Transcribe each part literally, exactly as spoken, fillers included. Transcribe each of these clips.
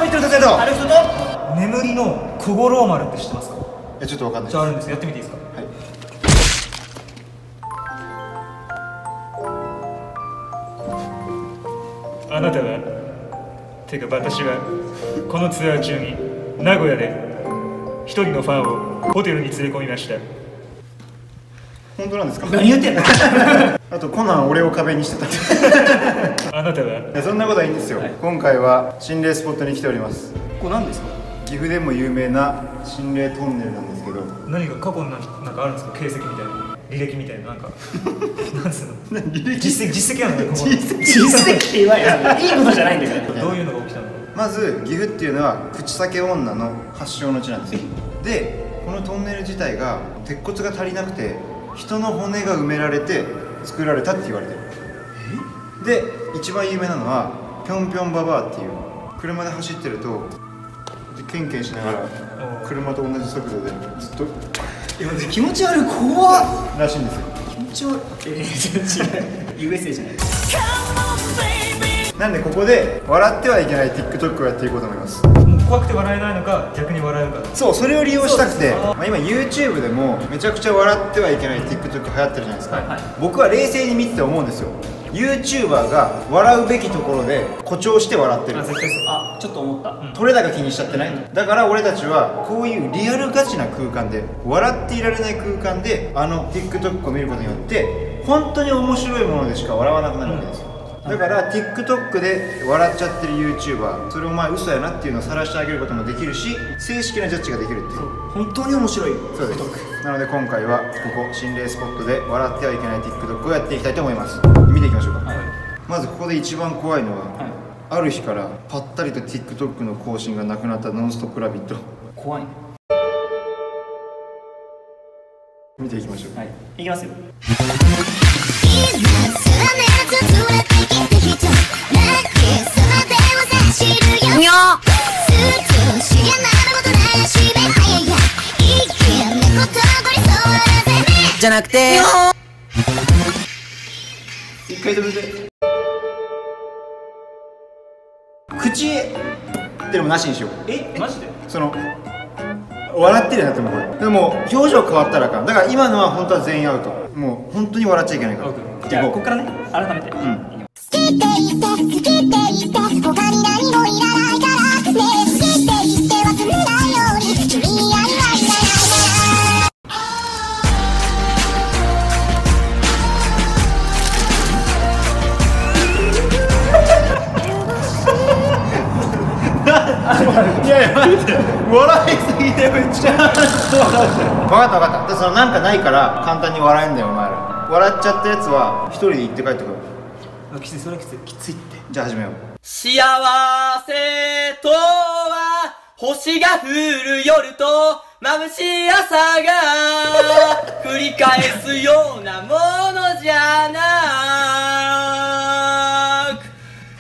見てる達也とある人と眠りの小五郎丸って知ってますか？ え、ちょっとわかんない。 じゃああるんです。やってみていいですか？ はい。 あなたはてか私はこのツアー中に名古屋で一人のファンをホテルに連れ込みました。 本当なんですか？ 何言ってんのあとコナン俺を壁にしてたあなたはそんなことはいいんですよ、はい、今回は心霊スポットに来ております。 これ何ですか？ 岐阜でも有名な心霊トンネルなんですけど、 何か過去のなんかあるんですか？形跡みたいな、履歴みたいな、なんかなんつうの履歴実績実績あるのね、ここ実績実績って言わないいいことじゃないんだからどういうのが起きたの？ まず岐阜っていうのは口裂け女の発祥の地なんですよ。でこのトンネル自体が鉄骨が足りなくて人の骨が埋められて作られたって言われてる。で一番有名なのはぴょんぴょんババアっていう、車で走ってるとケンケンしながら車と同じ速度でずっと気持ち悪い、怖っらしいんですよ。 気持ち悪い。えー、違うユーエスエー じゃない。 なんでここで笑ってはいけない TikTok をやっていこうと思います。 もう怖くて笑えないのか逆に笑えるか。 そう、それを利用したくて、まあ、今 YouTube でもめちゃくちゃ笑ってはいけない TikTok 流行ってるじゃないですか、はいはい、僕は冷静に見てて思うんですよ。 YouTuber が笑うべきところで誇張して笑ってる。 あ、絶対そう。あ、ちょっと思った、うん、 取れ高気にしちゃってない、うん、だから俺たちはこういうリアルガチな空間で笑っていられない空間であの TikTok を見ることによって本当に面白いものでしか笑わなくなるわけですよ、うん、だから TikTok で笑っちゃってる YouTuber、 それお前嘘やなっていうのを晒してあげることもできるし、正式なジャッジができるっていう、 本当に面白い。 そうです。なので今回はここ心霊スポットで笑ってはいけない TikTok をやっていきたいと思います。見ていきましょうか、はい、まずここで一番怖いのは、はい、ある日からぱったりと TikTok の更新がなくなったノンストップラビット。 怖い。 見ていきましょう。 はい、いきますよ。じゃなくて一回止めて。口でもなしにしよう。 え、マジで？ その笑ってるやつもこれでも表情変わったらあかん。だから今のは本当は全員アウト。もう本当に笑っちゃいけないから。 じゃあここからね、改めて。うん。 好きって言って好きって言って他に何もいらないからね。好きって言って忘れないように君に愛はいらないからいやいや待って、笑いすぎてめっちゃ分かった分かった。そのなんかないから簡単に笑えんだよお前ら。笑っちゃったやつは一人で行って帰ってこい。 きつい、それはきつい、きついって。 じゃあ始めよう。 幸せとは星が降る夜と眩しい朝が繰り返すようなものじゃなく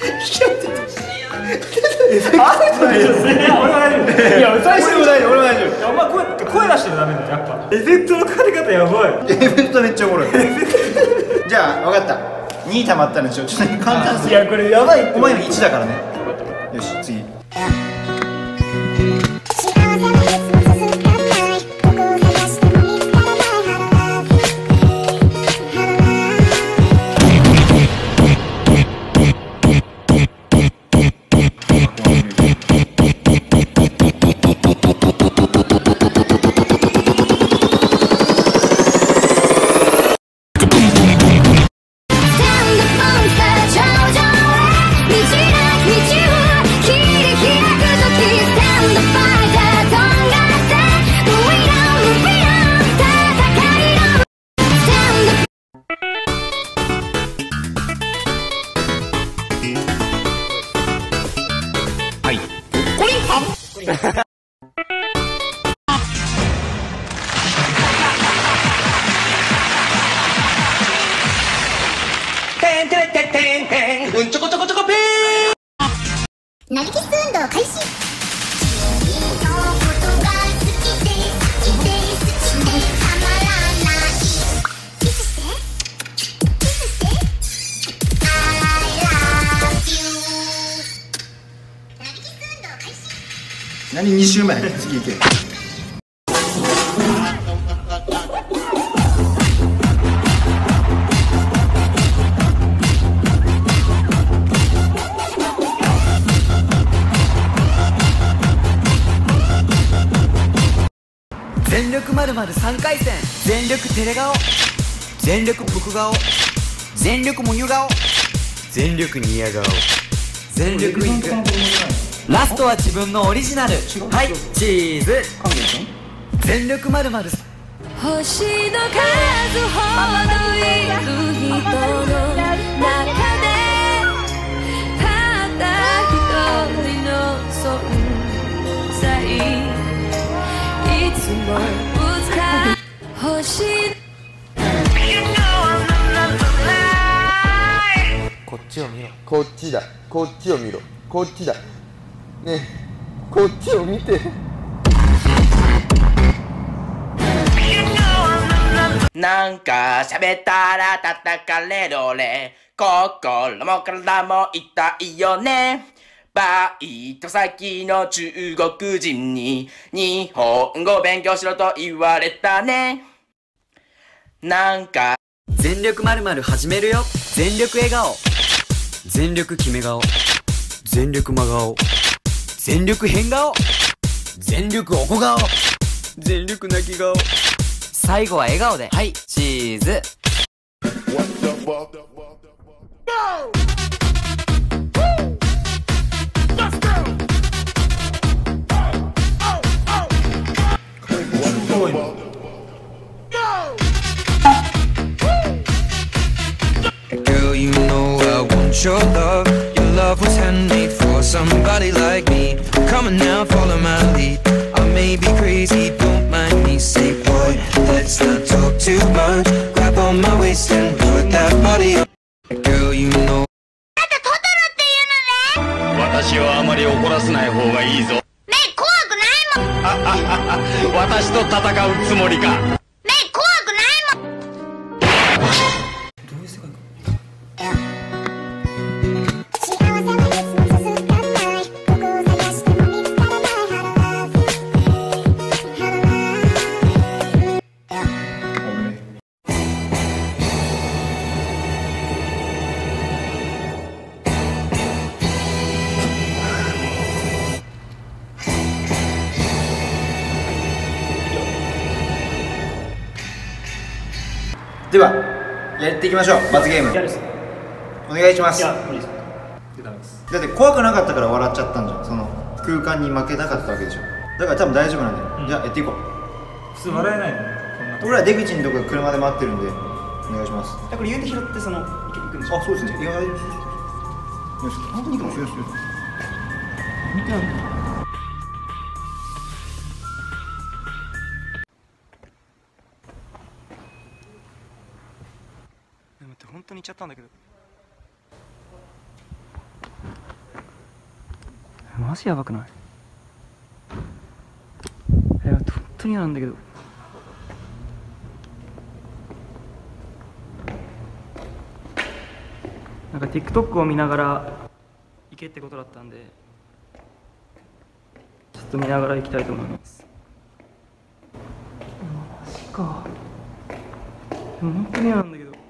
あれといや、俺は大丈夫。いや、歌いしても大丈夫。俺は大丈夫。お前声、声出してるのダメだよ、やっぱ。エフェクトのかけ方やばい。 エフェクトめっちゃおもろい。じゃあ分かった。に溜まったんでしょ。ちょっと簡単すぎる。 いや、これやばい。 お前今いちだからね。よし、次。 てんてんてんてんてんうんちょこちょこちょこピー投げキッス運動開始。I love you。投げキッス運動開始。 何に周目次行け。 全力まるまるさんかい戦、全力テレ顔、全力僕顔、全力もゆ顔、全力ニヤ顔、全力ウィンク。ラストは自分のオリジナル。はいチーズ。全力まるまる星の数ほどいる人の中でたった一人の存在、いつもぶつかる星。 こっちを見ろ。こっちだ。こっちを見ろ。こっちだ。ねえ、こっちを見て。 なんか喋ったら叩かれる俺、心も体も痛いよね。バイト先の中国人に日本語勉強しろと言われたね。なんか全力まるまる始めるよ。全力笑顔、全力決め顔、全力真顔、全力変顔、全力おこ顔、全力泣き顔、最後は笑顔で。はいチーズ。 Girl, you know I want your love. Your love was handmade for somebody like me. Come on now, follow my lead. I may be crazy, don't mind me. Say, boy, let's not talk too much. Grab on my waist and put that body up. Girl, you know. 私をあまり怒らせない方がいいぞ。 ねえ怖くないもん。 あああ私と戦うつもりか。 ねえ怖くないもん。 どういう世界か。 幸せはいつも続かない。どこを探しても見つからない。ハローラブハローラブ。 ではやっていきましょう。罰ゲーム嫌です。 お願いします。 いやだ無理です。ダメです。 って怖くなかったから笑っちゃったんじゃん。その空間に負けなかったわけでしょ。だから多分大丈夫なんだよ、うん、じゃあやっていこう。 普通笑えないのね。こんな俺ら出口のとこで車で待ってるんでお願いします。 これ言うて拾ってその行くんでしょ。 あ、そうですね。いや、よし、本当に行くの。よしよし。見てない。 待って、本当に行っちゃったんだけど。マジやばくない？え、本当に嫌なんだけど。なんか TikTok を見ながら行けってことだったんで、ちょっと見ながら行きたいと思います。マジか。でも本当に嫌なんだけど。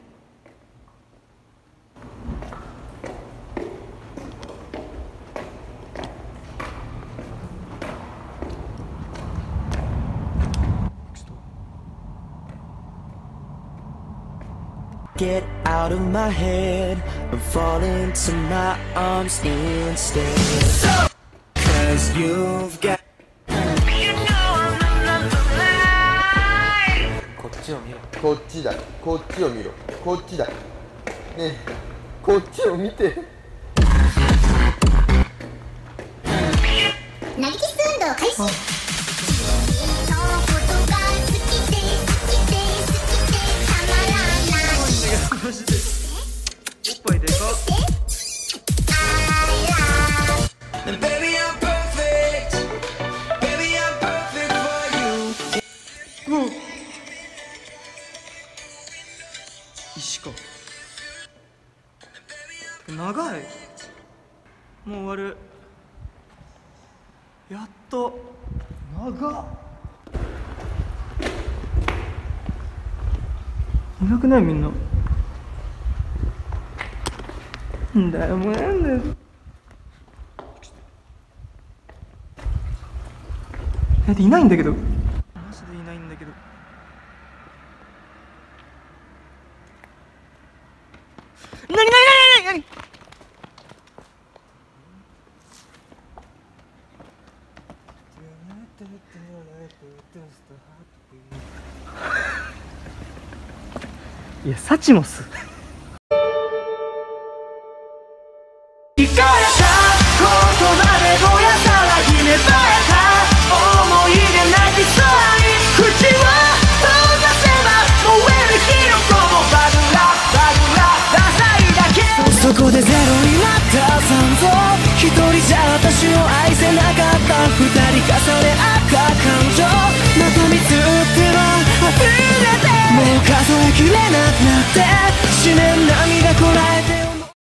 Get out of my head and fall into my arms instead. Cause you've got. こっちを見ろ。こっちだ。こっちを見ろ。こっちだ。ねえ、こっちを見て。 投げキス運動開始。 マジでおっぱいでかっ。 Baby, I'm perfect. Baby, I'm perfect for you. 石か。長い。もう終わる。 やっと長っいなくないみんな。んだよもうなんだよ。だっていないんだけどマジでいないんだけど。なになになになになにいやサチモス聞かれた言葉でぼやさらひねばえた思い出泣きそうに口を閉ざせば燃える火の粉もバグラバグラダサいだけ。そこでゼロになった残像一人じゃ私を愛せなかった二人重ね合った感情また見つっては溢れてもう数えきれなくなって死ねんだ